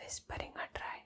whispering or try.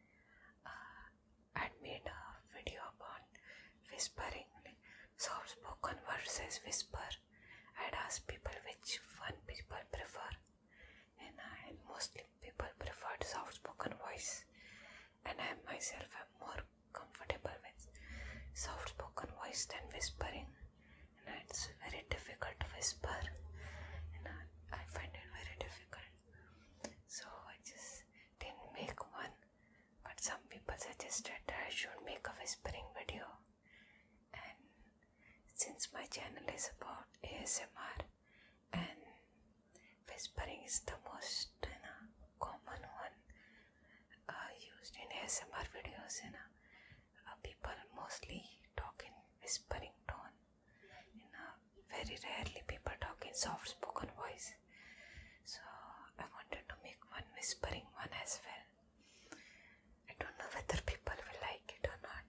I'd made a video about whispering, like soft spoken versus whisper. I'd asked people which one people prefer, and mostly people preferred soft spoken voice, and I myself am more comfortable with soft spoken voice than whispering, and it's very difficult to whisper, and I find it very difficult. So I just didn't make one, but some people suggested that I should make a whispering video. And since my channel is about ASMR and whispering is the most common one used in ASMR videos, people mostly talk in whispering tone. Very rarely people talk in soft spoken voice. So I wanted to make one whispering one as well. I don't know whether people will like it or not.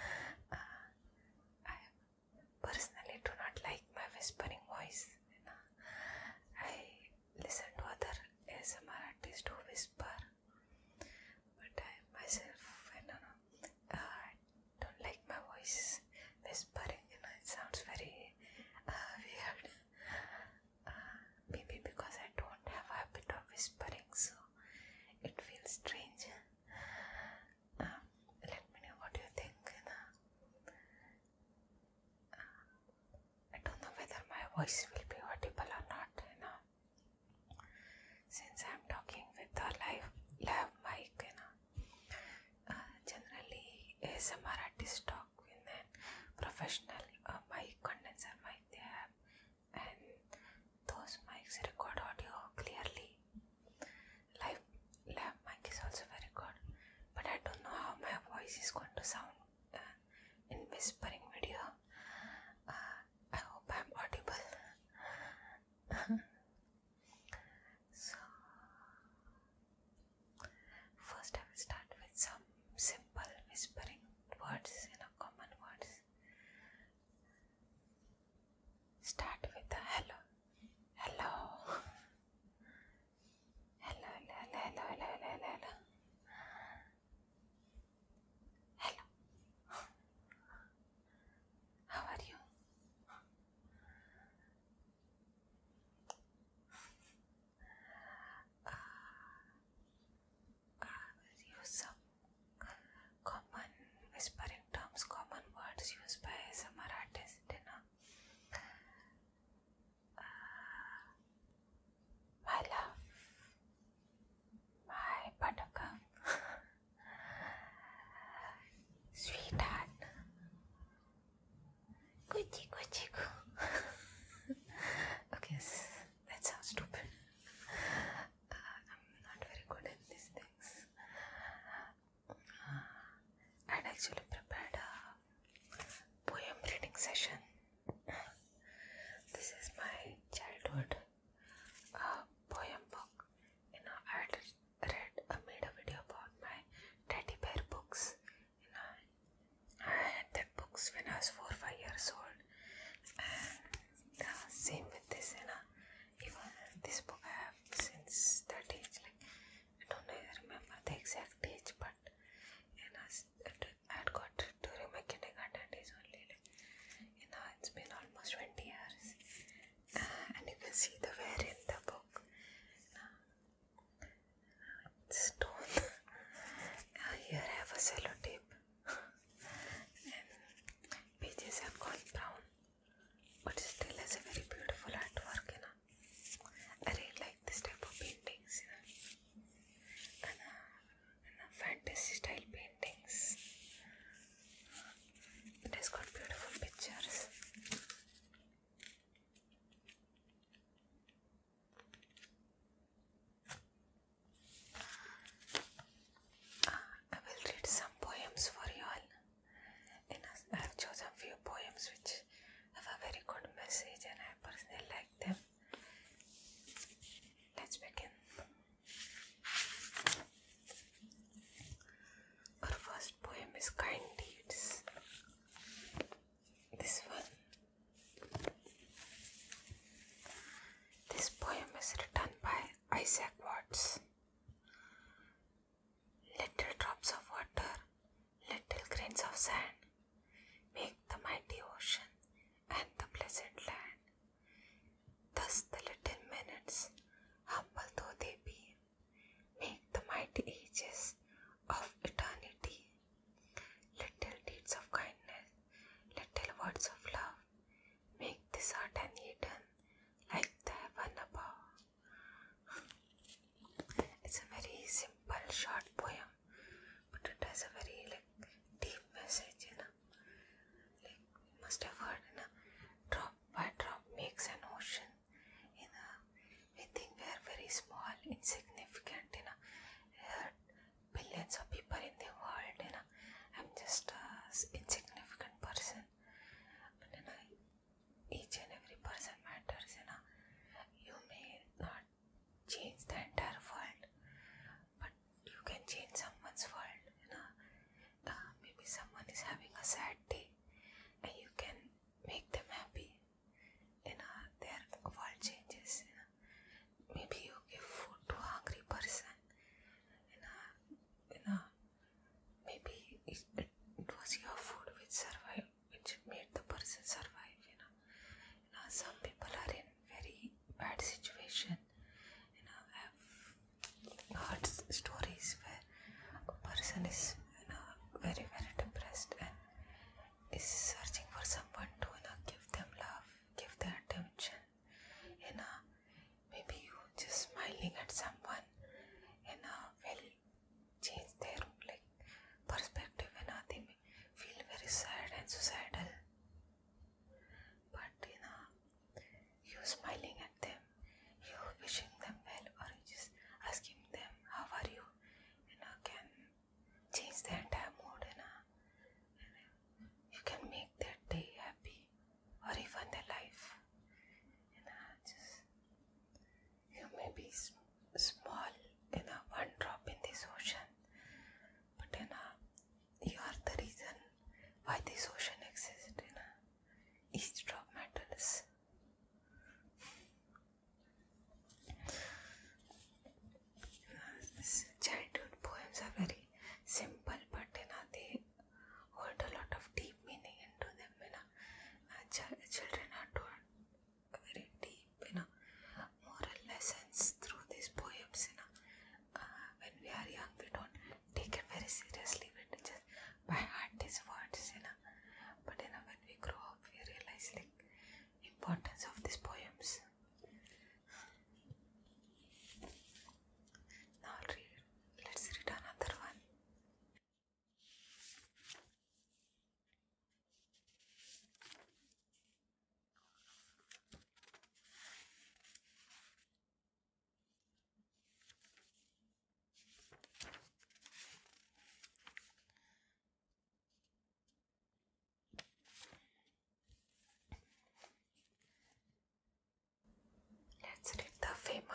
I personally do not like my whispering voice. I listen to other ASMR artists who whisper, but I myself, I don't like my voice whispering. It sounds very weird. Maybe because I don't have a habit of whispering, so it feels strange. Let me know what you think. I don't know whether my voice will be audible or not. Since I'm talking with a lav mic, generally ASMR artists talk with a professional mic, condenser mic they have, and those mics record audio clearly. Lav mic is also very good, but I don't know how my voice is going to sound in whispering video. I hope I'm audible. So first I will start with some simple whispering words, common words. Start with the hello. Hello. Hello, hello, hello, hello, hello, hello. Hello. How are you? Use some common whispering terms, common words used by ASMR artists. My love, my buttercup, sweetheart, Gucci, Gucci, Okay, that sounds stupid. I'm not very good at these things. I'd actually prepared a poem reading session. This is my childhood poem book. I made a video about my teddy bear books. I had that books when I was 4 or 5 years old. And same with this, even this book I have since that age. I don't remember the exact age, but I had got during my kindergarten days only. It's been almost 20 years. And you can see the wear in the book. It's torn. Here I have a sellotape. And pages have gone brown, but still has a very beautiful artwork. I really like this type of paintings. And fantasy style paintings. It has got beautiful pictures.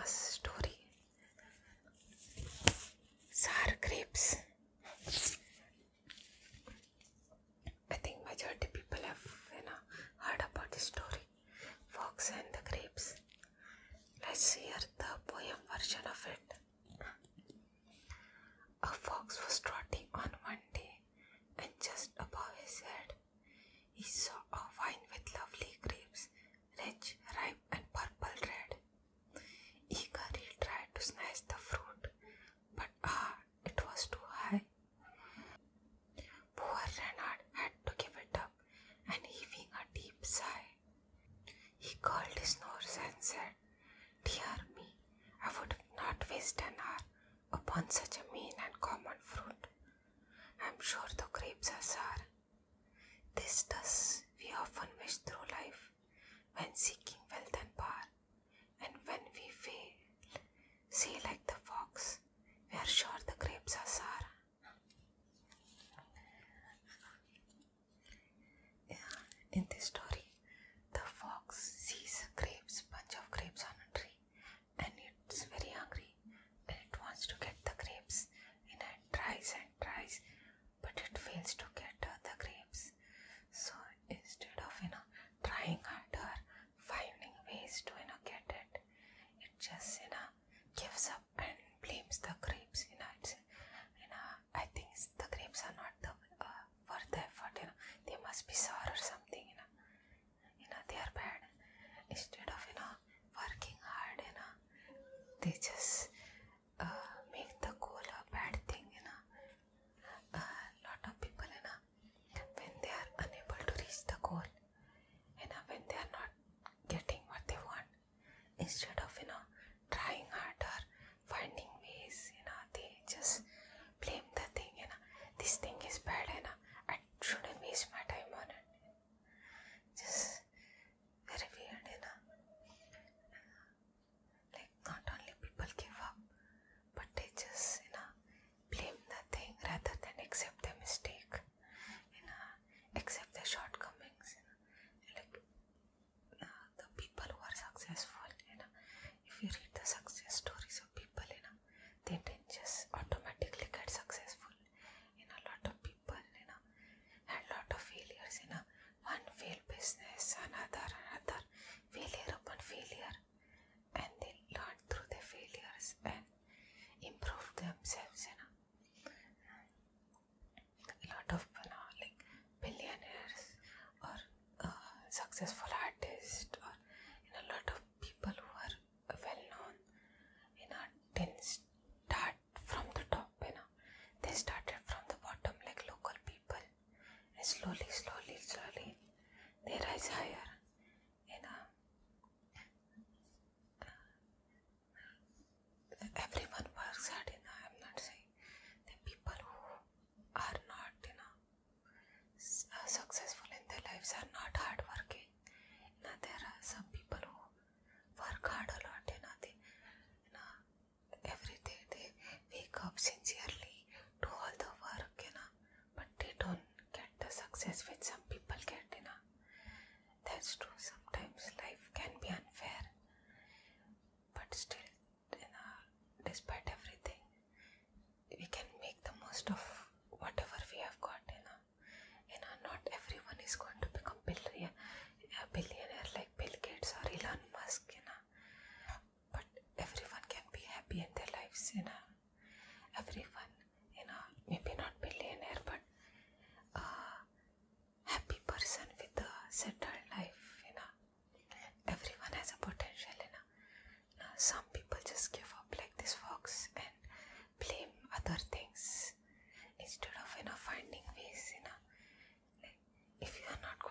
famous story. Sour grapes. I think majority people have heard about this story. Fox and the grapes. Let's hear the poem version of it. A fox was trotting on one day, and just above his head, he saw a vine with lovely grapes, rich, ripe, and purple red. Eager, he tried to snatch the fruit, but it was too high. Poor Renard had to give it up, and heaving a deep sigh, he curled his nose and said, "Dear me, I would not waste an hour upon such a mean and common fruit. I'm sure the grapes are sour." This does we often wish through life, when seeking wealth and power, and when we fail, say like the fox, we are sure the grapes are sour. In this story, the fox sees a bunch of grapes on a tree, and it's very hungry, and it wants to get the grapes. It tries and tries, but it fails to get the grapes. So instead of trying harder, finding ways to get it, it just gives up and blames the grapes. I think the grapes are not worth the effort. They must be sour or something. They are bad. Instead of working hard, they just make the goal a bad thing. A lot of people, when they are unable to reach the goal, when they are not getting what they want, instead of trying harder, finding ways, they just blame the thing. This thing is bad, I shouldn't waste my time on it. Just very weird. Like, not only people give up, but they just blame the thing rather than accept the mistake, accept the shortcomings. Like the people who are successful, if you read the success stories of people, they didn't just automatically get successful. A lot of people had lot of failures. One failed business, another failure upon failure, and they learned through their failures and improved themselves. A lot of like billionaires or successful artists, or a lot of people who are well known, didn't start from the top. They started from the bottom like local people, and slowly they rise higher. Everyone works hard. I'm not saying the people who are not successful in their lives are not hard working. There are some people who work hard a lot. They every day they wake up sincerely, do all the work, but they don't get the success which some people get. That's true. Sometimes life can be unfair, but still, despite everything, we can make the most of whatever we have got. Not everyone is going to become a billionaire like Bill Gates or Elon Musk. But everyone can be happy in their lives. Everyone, maybe not billionaire, but happy person with a settled life. Everyone has a potential. Some people just give up like this fox and blame other things instead of finding ways. Like, if you are not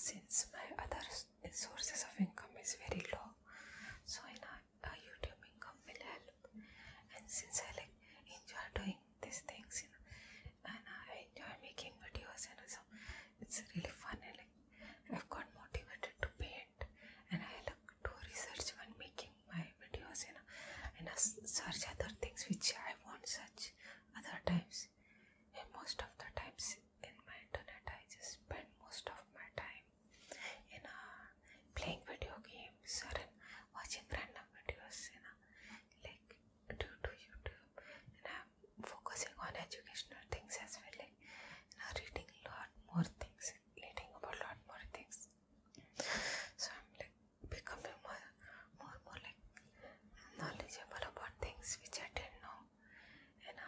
since my other sources of income is very low, so a YouTube income will help. And since I enjoy doing these things, and I enjoy making videos, and so it's really fun. And I've got motivated to paint, and I do research when making my videos, and I search other things which I want search other times. And most of the times in my internet, I just spend most of my time in playing video games or watching random videos, due to YouTube. And I'm focusing on educational things as well, reading a lot more things, reading about a lot more things. So I'm becoming more knowledgeable about things which I didn't know. And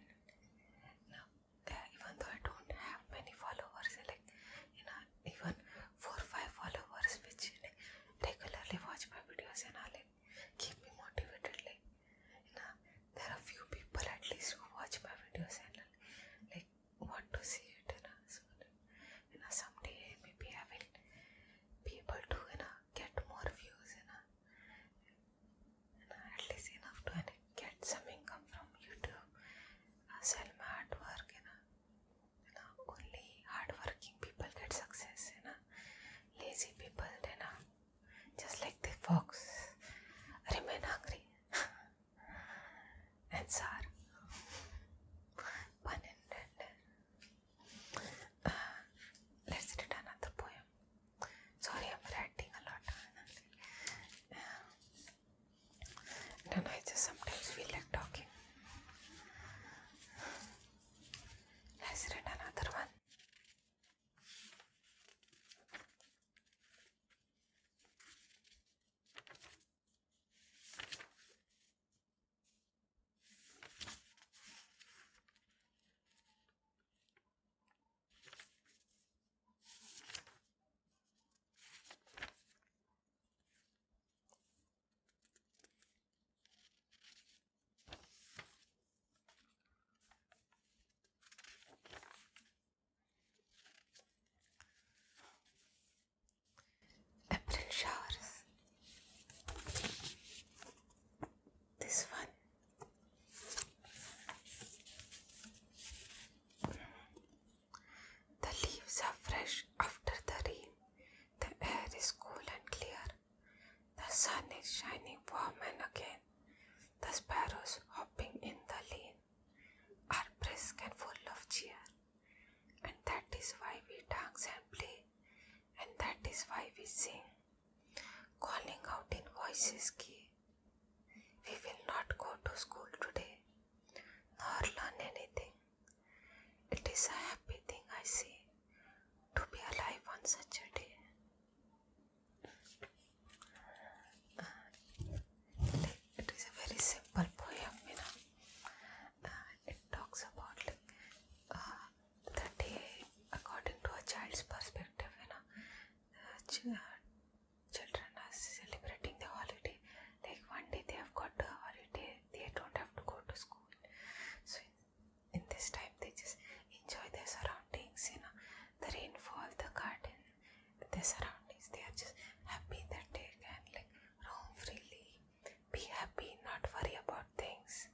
even though I don't have many followers, even 4 or 5 followers which regularly watch my videos and keep me motivated. There are few people at least who watch my videos and want to see it. So someday maybe I will be able to get more views at least enough to get some income from YouTube, sell my artwork. Only hardworking people get success. Lazy people, just like the fox, remain hungry and sour. Pun intended. Let's read another poem. Sorry, I'm writing a lot. And I just sometimes feel like talking. Let's read another one. April showers. This one. The leaves are fresh after the rain. The air is cool and clear. The sun is shining warm and again. The sparrows hopping in the lane are brisk and full of cheer. And that is why we dance and play. And that is why we sing, calling out in voices key. We will not go to school today, nor learn anything. It is a happy thing, I say, to be alive on such a day. It is a very simple poem, It talks about the day according to a child's perspective, children are celebrating the holiday. One day they have got a holiday, they don't have to go to school. So in this time they just enjoy their surroundings, the rainfall, the garden, their surroundings. They are just happy that they can roam freely, be happy, not worry about things.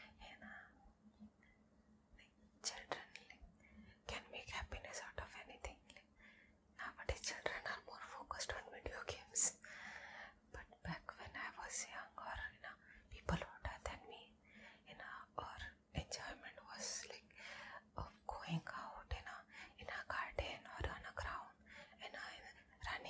Children can make happiness out of anything. Nowadays children are more focused on video games. But back when I was young, or people older than me, or enjoyment was of going out in a garden or on a ground, running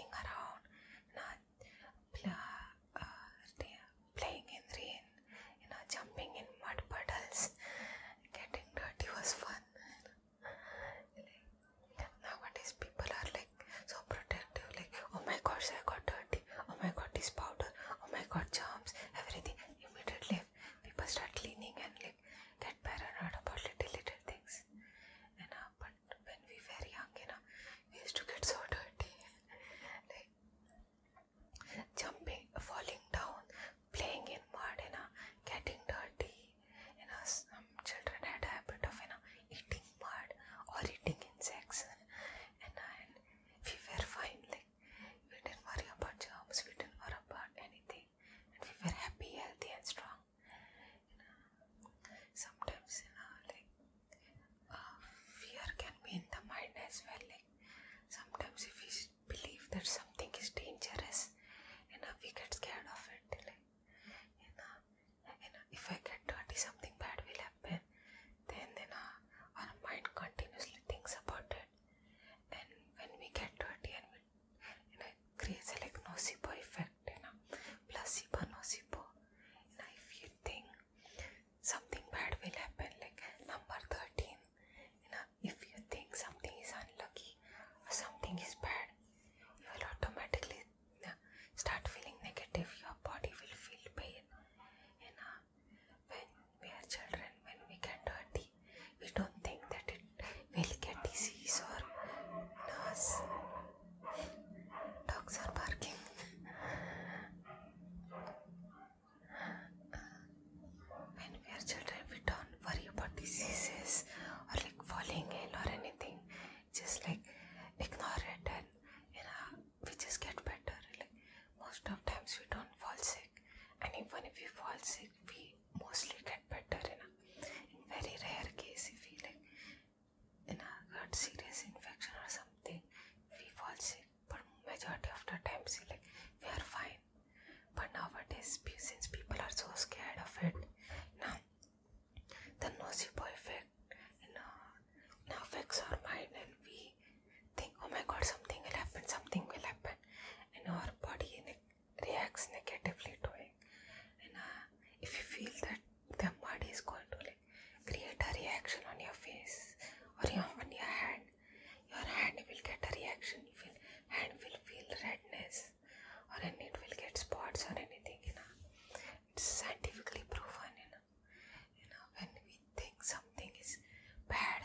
got serious infection or something, we fall sick, but majority of the time we are fine. But nowadays, since people are so scared of it, now the nocebo effect affects our mind, and we think, oh my god, something will happen, and our body reacts negatively to it. And if you feel that the mud is going to create a reaction on your face or on your hand will get a reaction. Hand will feel redness, or it will get spots or anything. It's scientifically proven. When we think something is bad,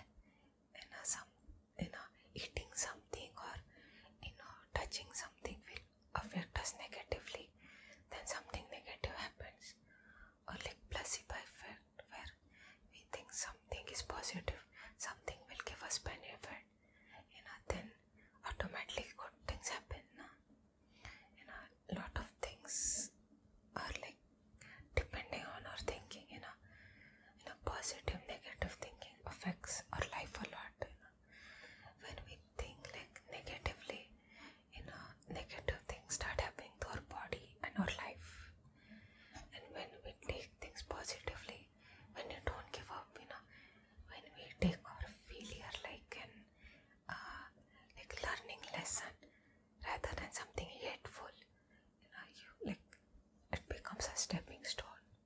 eating something or touching something will affect us negatively, then something negative happens. Or placebo effect, where we think something is positive, something will give us benefit, then automatically good things happen. A lot of things are depending on our thinking. Positive, negative thinking affects our life a lot. When we think negatively, negative things start happening to our body and our life. And when we take things positively, when you don't give up, when we take our failure like learning lesson rather than something hateful, it becomes a stepping stone.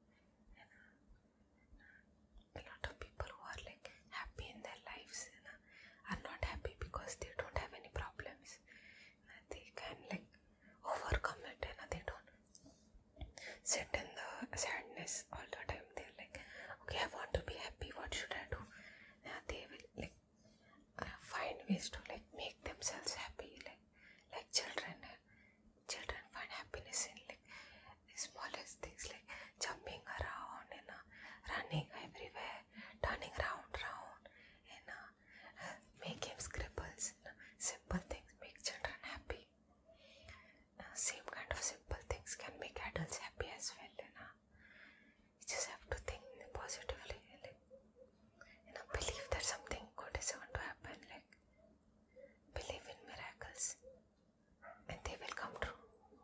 A lot of people who are happy in their lives are not happy because they don't have any problems. They can overcome it, and they don't sit in the sadness all the time. They're okay, I want to be happy, what should I do? They will find ways to make themselves happy, like children. Children find happiness in the smallest things, jumping around and running everywhere, turning round, and making scribbles. Simple things make children happy. Same kind of simple things can make adults happy as well. You just have to think positively. Believe that something good is going to happen. Believe in miracles, and they will come true.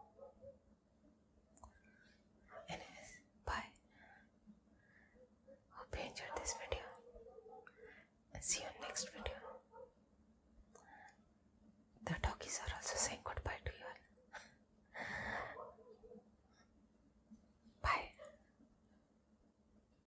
Anyways, bye. Hope you enjoyed this video, and see you in next video. The talkies are also saying